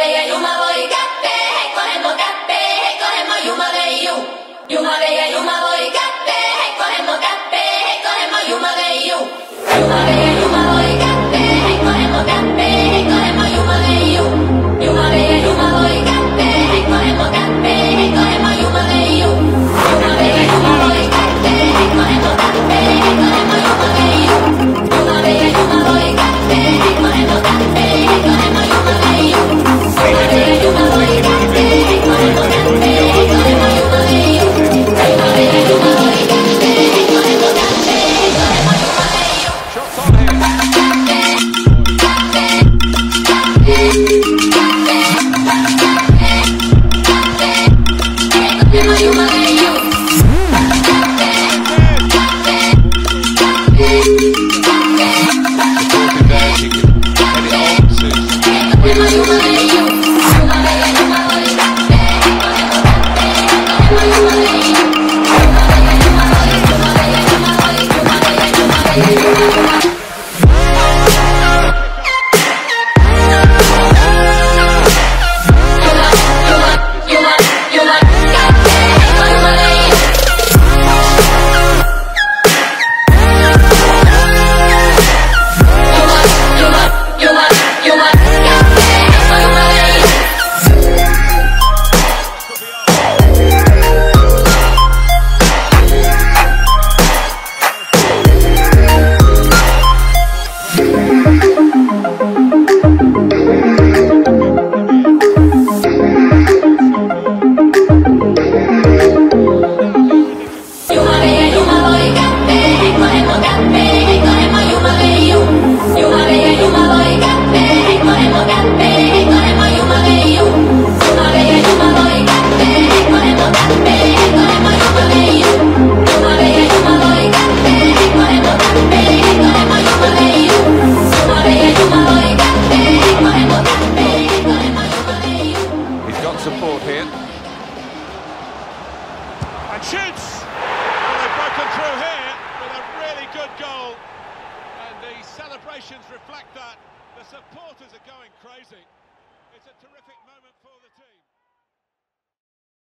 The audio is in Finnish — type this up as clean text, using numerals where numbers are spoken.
ja Juma voi käppee, heikkonen mo käppee, heikkonen mo Juma veiju. Juma ja Juma voi käppee, heikkonen mo käppee, heikkonen mo Juma veiju. Juma ja Juma voi käppee, heikkonen mo käppee, heikkonen mo Juma veiju. Juma ja Juma voi käppee, heikkonen mo käppee, heikkonen mo Juma veiju. Juma ja Juma voi käppee, heikkonen mo käppee, heikkonen mo Juma veiju. Juma ja Juma voi käppee, heikkonen mo käppee, heikkonen mo Juma veiju. Juma ja Juma voi käppee, heikkonen mo käppee, heikkonen mo Juma veiju. Juma ja Juma voi käppee, heikkonen mo käppee, heikkonen mo Juma veiju. Shots on here. Juma veiju. Supporting there, she can head it on soon. Juma veiju. Juma ja Juma voi käppee, heikkonen mo käppee, heikkonen mo Juma veiju. Juma ja Juma voi, Juma ja Juma voi, Juma ja Juma veiju. Support here. And shoots! Well, they've broken through here with a really good goal. And the celebrations reflect that. The supporters are going crazy. It's a terrific moment.